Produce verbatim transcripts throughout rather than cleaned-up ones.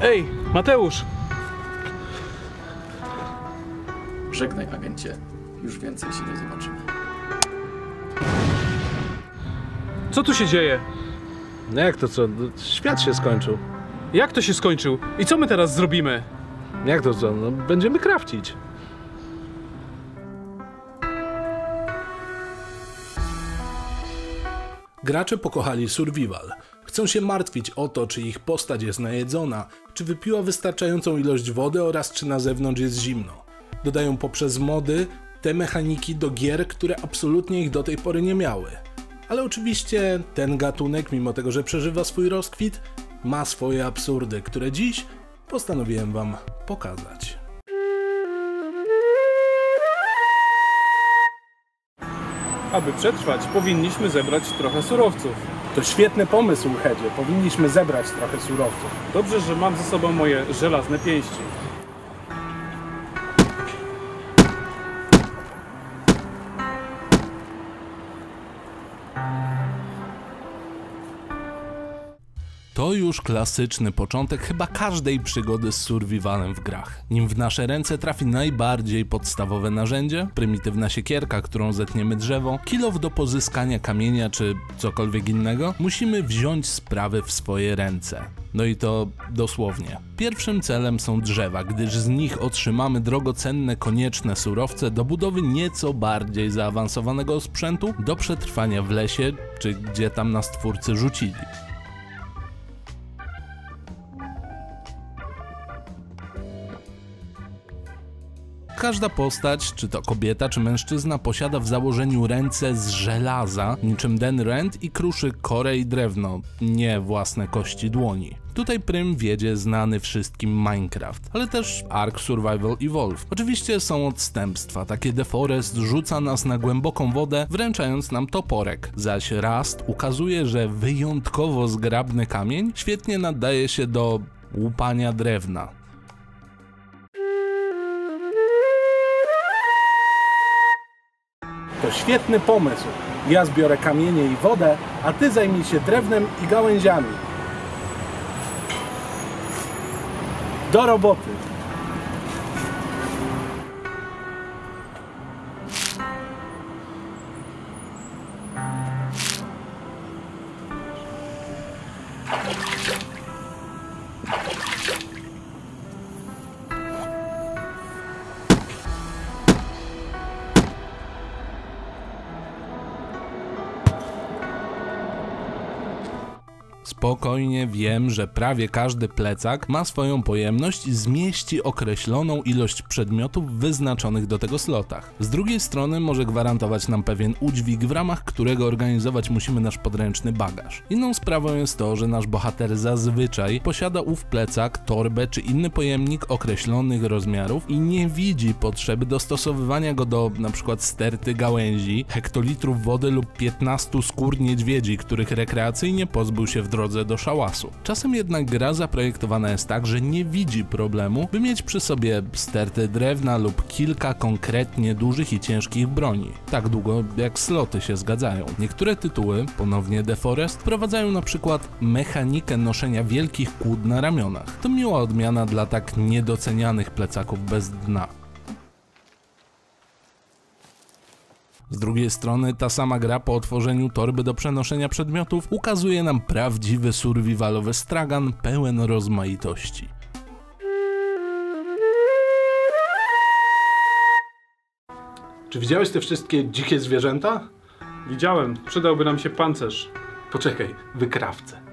Ej, Mateusz! Żegnaj, agencie. Już więcej się nie zobaczymy. Co tu się dzieje? No jak to co? Świat się skończył. Jak to się skończył? I co my teraz zrobimy? Jak to co? No będziemy crafcić. Gracze pokochali survival. Chcą się martwić o to, czy ich postać jest najedzona, czy wypiła wystarczającą ilość wody oraz czy na zewnątrz jest zimno. Dodają poprzez mody te mechaniki do gier, które absolutnie ich do tej pory nie miały. Ale oczywiście ten gatunek, mimo tego, że przeżywa swój rozkwit, ma swoje absurdy, które dziś postanowiłem wam pokazać. Aby przetrwać, powinniśmy zebrać trochę surowców. To świetny pomysł, Hedzie. Powinniśmy zebrać trochę surowców. Dobrze, że mam ze sobą moje żelazne pięści. To już klasyczny początek chyba każdej przygody z survivalem w grach. Nim w nasze ręce trafi najbardziej podstawowe narzędzie, prymitywna siekierka, którą zetniemy drzewo, kilof do pozyskania kamienia czy cokolwiek innego, musimy wziąć sprawy w swoje ręce. No i to dosłownie. Pierwszym celem są drzewa, gdyż z nich otrzymamy drogocenne, konieczne surowce do budowy nieco bardziej zaawansowanego sprzętu do przetrwania w lesie, czy gdzie tam nas twórcy rzucili. Każda postać, czy to kobieta, czy mężczyzna, posiada w założeniu ręce z żelaza, niczym Dan Rand, i kruszy korę i drewno, nie własne kości dłoni. Tutaj prym wiedzie znany wszystkim Minecraft, ale też Ark Survival Evolved. Oczywiście są odstępstwa, takie The Forest rzuca nas na głęboką wodę, wręczając nam toporek, zaś Rust ukazuje, że wyjątkowo zgrabny kamień świetnie nadaje się do łupania drewna. To świetny pomysł. Ja zbiorę kamienie i wodę, a ty zajmij się drewnem i gałęziami. Do roboty. Spokojnie wiem, że prawie każdy plecak ma swoją pojemność i zmieści określoną ilość przedmiotów wyznaczonych do tego slotach. Z drugiej strony może gwarantować nam pewien udźwig, w ramach którego organizować musimy nasz podręczny bagaż. Inną sprawą jest to, że nasz bohater zazwyczaj posiada ów plecak, torbę czy inny pojemnik określonych rozmiarów i nie widzi potrzeby dostosowywania go do np. sterty gałęzi, hektolitrów wody lub piętnastu skór niedźwiedzi, których rekreacyjnie pozbył się w drodze do szałasu. Czasem jednak gra zaprojektowana jest tak, że nie widzi problemu, by mieć przy sobie sterty drewna lub kilka konkretnie dużych i ciężkich broni. Tak długo jak sloty się zgadzają. Niektóre tytuły, ponownie The Forest, wprowadzają na przykład mechanikę noszenia wielkich kłód na ramionach. To miła odmiana dla tak niedocenianych plecaków bez dna. Z drugiej strony ta sama gra po otworzeniu torby do przenoszenia przedmiotów ukazuje nam prawdziwy survivalowy stragan pełen rozmaitości. Czy widziałeś te wszystkie dzikie zwierzęta? Widziałem, przydałby nam się pancerz. Poczekaj, wykrawcę.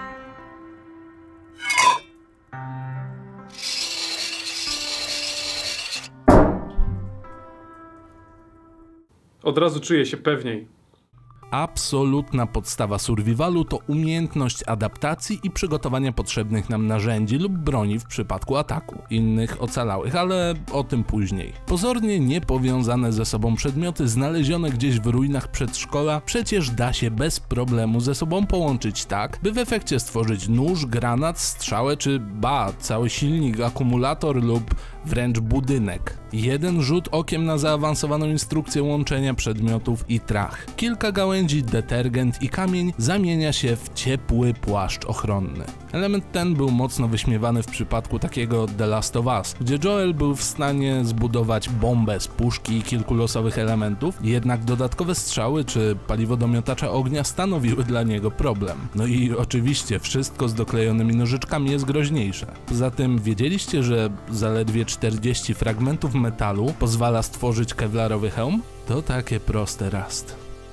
Od razu czuję się pewniej. Absolutna podstawa survivalu to umiejętność adaptacji i przygotowania potrzebnych nam narzędzi lub broni w przypadku ataku innych ocalałych, ale o tym później. Pozornie niepowiązane ze sobą przedmioty znalezione gdzieś w ruinach przedszkola przecież da się bez problemu ze sobą połączyć tak, by w efekcie stworzyć nóż, granat, strzałę czy ba, cały silnik, akumulator lub wręcz budynek. Jeden rzut okiem na zaawansowaną instrukcję łączenia przedmiotów i trach. Kilka gałęzi, detergent i kamień zamienia się w ciepły płaszcz ochronny. Element ten był mocno wyśmiewany w przypadku takiego The Last of Us, gdzie Joel był w stanie zbudować bombę z puszki i kilku losowych elementów, jednak dodatkowe strzały czy paliwo do miotacza ognia stanowiły dla niego problem. No i oczywiście wszystko z doklejonymi nożyczkami jest groźniejsze. Poza tym wiedzieliście, że zaledwie czterdzieści fragmentów metalu pozwala stworzyć kevlarowy hełm? To takie proste Rust.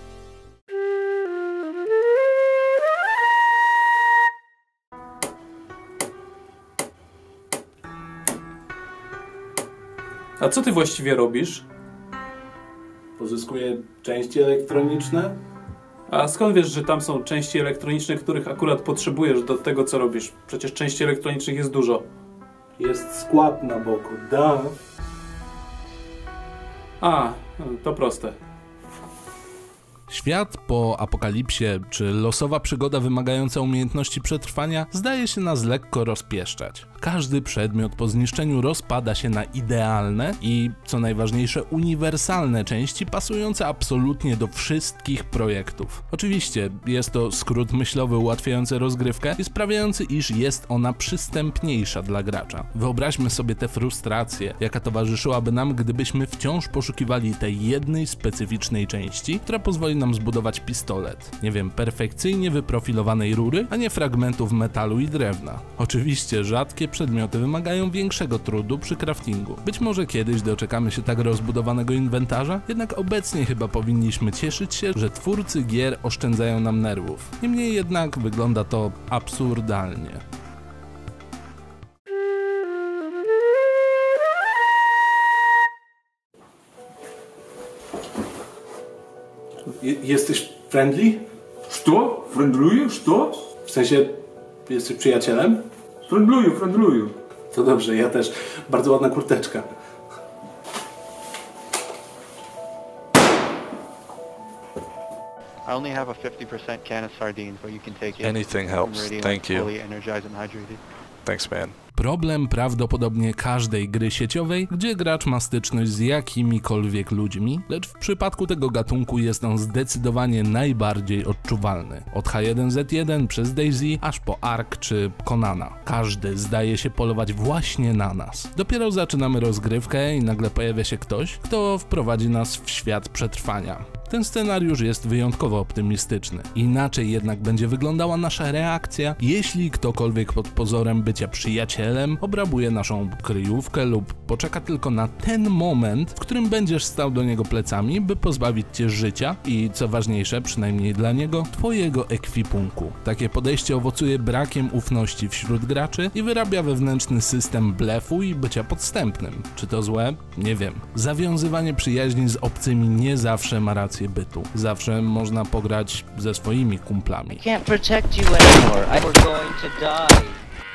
A co ty właściwie robisz? Pozyskuję części elektroniczne. A skąd wiesz, że tam są części elektroniczne, których akurat potrzebujesz do tego, co robisz? Przecież części elektronicznych jest dużo. Jest skład na boku, da. A, to proste. Świat po apokalipsie, czy losowa przygoda wymagająca umiejętności przetrwania zdaje się nas lekko rozpieszczać. Każdy przedmiot po zniszczeniu rozpada się na idealne i, co najważniejsze, uniwersalne części pasujące absolutnie do wszystkich projektów. Oczywiście jest to skrót myślowy ułatwiający rozgrywkę i sprawiający, iż jest ona przystępniejsza dla gracza. Wyobraźmy sobie tę frustrację, jaka towarzyszyłaby nam, gdybyśmy wciąż poszukiwali tej jednej specyficznej części, która pozwoli nam zbudować pistolet. Nie wiem, perfekcyjnie wyprofilowanej rury, a nie fragmentów metalu i drewna. Oczywiście rzadkie przedmioty wymagają większego trudu przy craftingu. Być może kiedyś doczekamy się tak rozbudowanego inwentarza, jednak obecnie chyba powinniśmy cieszyć się, że twórcy gier oszczędzają nam nerwów. Niemniej jednak wygląda to absurdalnie. Jesteś friendly? Что? Френдлюю? Что? W sensie, jesteś przyjacielem? Френдлюю, френдлюю. To dobrze, ja też. Bardzo ładna kurteczka. I only have a fifty percent can of sardines, but you can take it. Anything helps. I'm ready, Thank like, you. fully energized and hydrated. Thanks, man. Problem prawdopodobnie każdej gry sieciowej, gdzie gracz ma styczność z jakimikolwiek ludźmi, lecz w przypadku tego gatunku jest on zdecydowanie najbardziej odczuwalny. Od H jeden Z jeden przez DayZ aż po Ark czy Conana. Każdy zdaje się polować właśnie na nas. Dopiero zaczynamy rozgrywkę i nagle pojawia się ktoś, kto wprowadzi nas w świat przetrwania. Ten scenariusz jest wyjątkowo optymistyczny. Inaczej jednak będzie wyglądała nasza reakcja, jeśli ktokolwiek pod pozorem bycia przyjacielem obrabuje naszą kryjówkę lub poczeka tylko na ten moment, w którym będziesz stał do niego plecami, by pozbawić cię życia i, co ważniejsze, przynajmniej dla niego, twojego ekwipunku. Takie podejście owocuje brakiem ufności wśród graczy i wyrabia wewnętrzny system blefu i bycia podstępnym. Czy to złe? Nie wiem. Zawiązywanie przyjaźni z obcymi nie zawsze ma rację bytu. Zawsze można pograć ze swoimi kumplami. Can't protect you anymore. I we're going to die.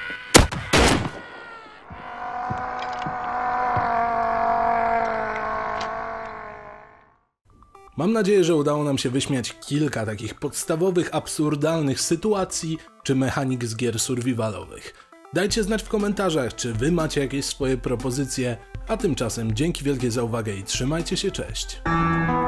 Mam nadzieję, że udało nam się wyśmiać kilka takich podstawowych, absurdalnych sytuacji czy mechanik z gier survivalowych. Dajcie znać w komentarzach, czy wy macie jakieś swoje propozycje, a tymczasem dzięki wielkie za uwagę i trzymajcie się, cześć!